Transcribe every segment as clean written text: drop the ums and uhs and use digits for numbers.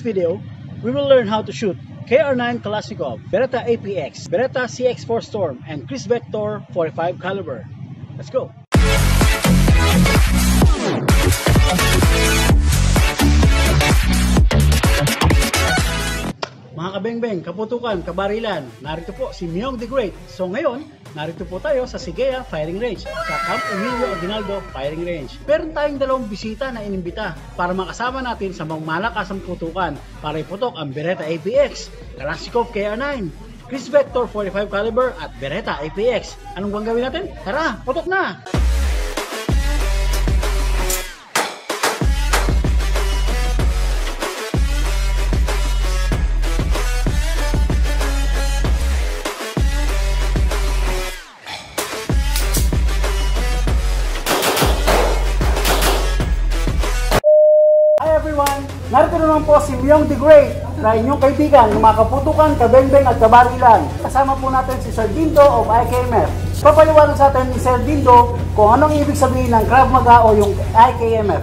this video, we will learn how to shoot KR9 Kalashnikov, Beretta APX, Beretta CX4 Storm, and Chris Vector 45 caliber. Let's go! Mga kabengbeng, kaputukan, kabarilan, narito po si Myong the Great. So ngayon, narito po tayo sa Sigea Firing Range, sa Camp Emilio Aguinaldo Firing Range. Meron tayong dalawang bisita na inimbita para makasama natin sa mga malakasang putukan para iputok ang Beretta APX, Kalashnikov KR9, Chris Vector 45 caliber at Beretta APX. Anong bang gawin natin? Tara, putok na! Narito naman po si Myong the Great na inyong kaibigan ng mga kaputukan, kabengbeng at kabarilan. Kasama po natin si Sir Dindo of IKMF. Papaliwanag sa atin ni Sir Dindo kung anong ibig sabihin ng Krav Maga o yung IKMF.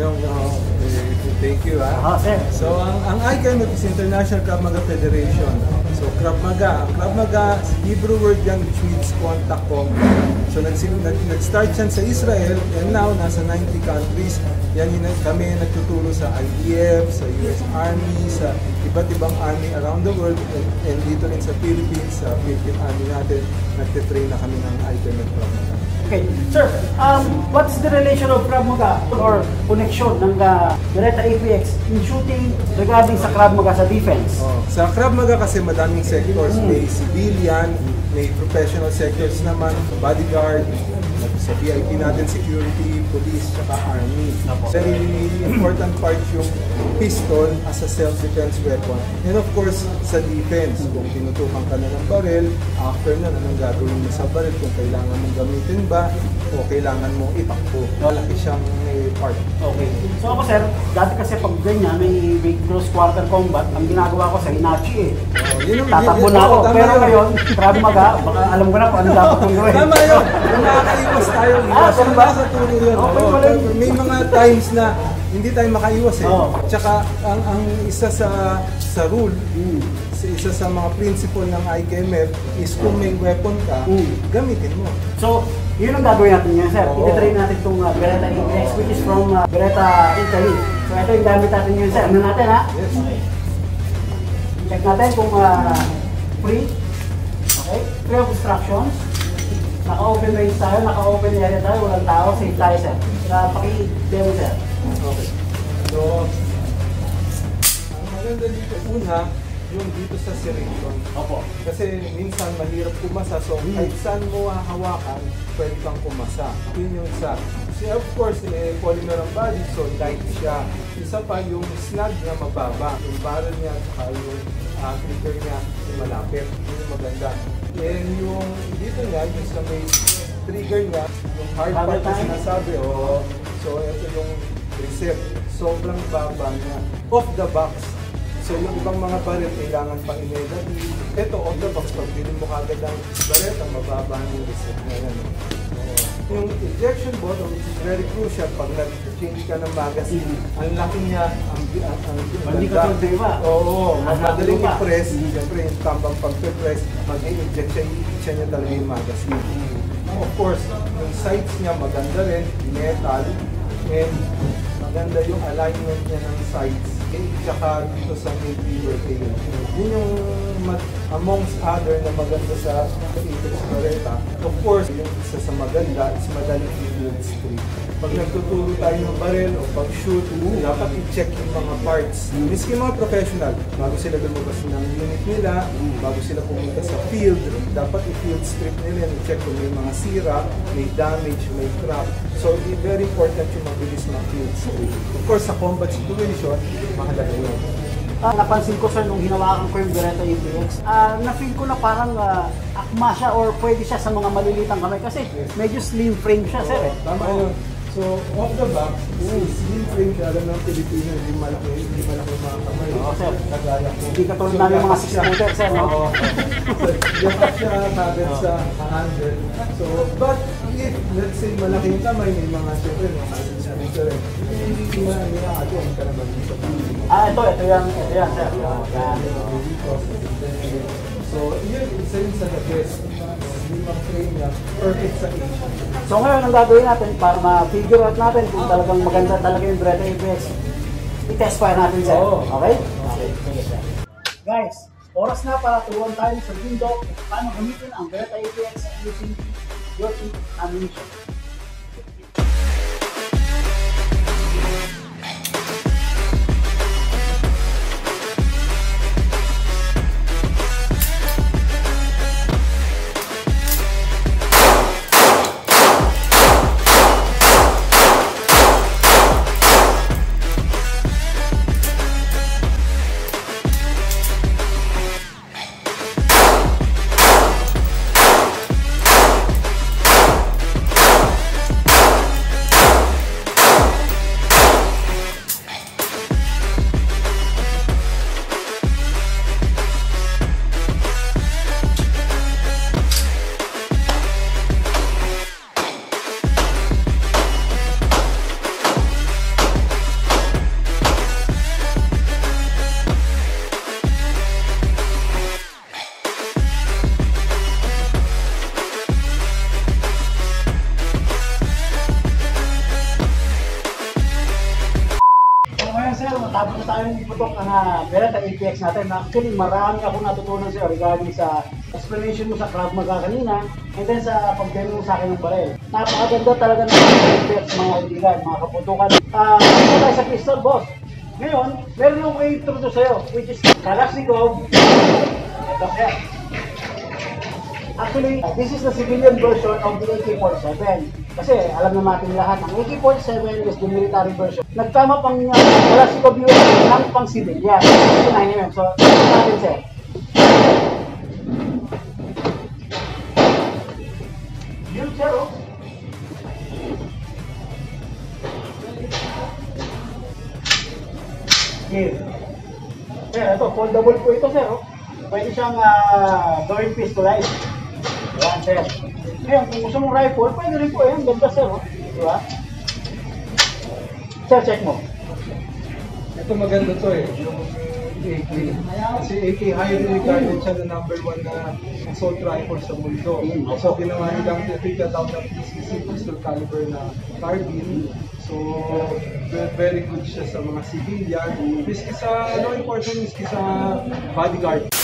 Thank you. Sir. So ang IKMF is International Krav Maga Federation. So Krav Maga, ang Krav Maga, Hebrew word yan which means contact combat. So nag-start yan sa Israel and now nasa 90 countries. Yan kami nagtuturo sa IDF, sa US Army, sa iba't ibang army around the world and dito rin sa Philippines, sa Philippine Army natin, nagtitrain na kami ng IKMF Krav Maga. Okay, sir, what's the relation of Krav Maga or connection ng Beretta APX in shooting regarding sa Krav Maga sa defense? Sa Krav Maga kasi madaming sectors, may civilian, may professional sectors naman, bodyguard, sa VIP natin, security, police, saka army. Very important part yung pistol as a self-defense weapon. And of course, sa defense, kung tinutukan ka na ng baril, after na, anong gagawin mo sa baril, kung kailangan mong gamitin ba, o kailangan mong itakbo. Malaki siyang part. Okay. So ako sir, dati kasi pag ganyan, may close quarter combat, ang ginagawa ko sa Hinachi tatakbo na ako. Pero ngayon, Krav Maga, baka alam ko na kung ano dapat kong gawin. Tama yun. Nakakaiwas tayo. Iwas ba? Sa turo yun. May mga times na hindi tayo makaiwas eh. Tsaka ang isa sa rule, isa sa mga principle ng IKMF is kung may weapon ka, gamitin mo. So, yun ang gagawin natin ngayon, sir. Iti-train natin itong Beretta APX, which is from Beretta, Italy. So, ito yung gamit natin ngayon, sir. Ano natin, ha? Yes. Okay. Check natin kung free. Okay. Free of obstructions. Naka-open range tayo, naka-open area tayo, walang tao, safe tayo, sir. Paki-demo, sir. Okay. So, ang maganda dito una, yung dito sa serration. Opo. Kasi minsan mahirap kumasa, so kahit saan mo hahawakan, pwede kang kumasa. Yun yung isa. Kasi of course, polymer ang body, so light siya. Isa pa, yung snag niya mababa. Yung barrel niya, saka yung trigger niya, yung malapit. Yun yung maganda. And yung dito niya, yung sa may trigger niya, yung hard part na sinasabi, so ito yung receipt. Sobrang baba niya. Off the box. So yung ibang mga baril kailangan pang i-negative. Ito, off the box, pag bilhin mo kagad ang Beretta, mababa yung receipt na yan. Yung ejection button, which is very crucial pag nag-change ka ng magazine, ang laki niya, ang hindi ka ito, diba? Oo, madaling i-press. Siyempre, yung tambang pag-press, mag-i-eject siya niya talaga yung magazine. Of course, yung sights niya maganda rin, metal, and maganda yung alignment niya ng sights. Tsaka dito sa mid-river tail. Yun yung amongst other na maganda sa APX Beretta. Of course, yung isa sa maganda is madaling i-field strip. Pag nagtuturo tayo ng barrel o pag-shoot, dapat i-check yung mga parts. Miski mga professional, bago sila lumabas ng unit nila, bago sila pumunta sa field, dapat i-field strip nila, i-check kung may mga sira, may damage, may crack. So, very important yung mabilis na field strip. Of course, sa combat situation, mahalaga yun. Napansin ko sir nung hinawakan ko yung Beretta APX, na-feel ko na parang akma siya or pwede siya sa mga malilitang kamay kasi medyo slim frame siya sir. Tama yun. So, off the box, slim frame siya, alam ng Pilipino, hindi malaki mga kamay. Oo sir, hindi katulad namin mga 6-footer sir. Oo. Diyan siya kagad sa handle. So, but if, let's say, malaki yung kamay, may mga siyempre, mga hindi nakadyo, ang kalaban dito. Ito yan, sir. Yan. So, yun, isa yun sa the best. Yung frame niya, perfect sa age. So ngayon, ang gagawin natin para ma-figure out natin kung talagang maganda talaga yung Beretta APX, i-test fire natin, sir. Okay? Okay. Sige, sir. Guys, oras na para turuan tayo sa Dindo kung paano gamitin ang Beretta APX using your ammunition. Tapos na tayong iputok ang Beretta APX natin. Actually, marami akong natutunan sa'yo regarding sa explanation mo sa Krav Maga kanina and then sa pag-demo mo sa akin ng barel. Napakaganda talaga ng APX, mga kaibigan, mga kaputukan. Ito tayo sa pistol, boss. Ngayon, meron yung i-introduce sa'yo, which is Kalashnikov. Ito, sir. Actually, this is the civilian version of the AK-47. Kasi alam na natin lahat, ang AK-47 is the military version. Nagkama pang Kalashnikov US ng pang civilian. Ito na yun. So, ito natin, sir. Yun, sir, oh. Here. Sir, ito, foldable po ito, sir, oh. Pwede siyang gawing pistolize. Ayan, sir. Ngayon, kung gusto mong rifle, pwede rin po yan. Ganda, sir. Diba? Sir, check mo. Ito maganda to eh. Yung AK. Kasi AK highly regarded siya na #1 na assault rifle sa mundo. So, ginawa nilang tinatawag na PCC, pistol caliber na carbine. So, very good siya sa mga civilian. Miski sa, important miski sa bodyguard.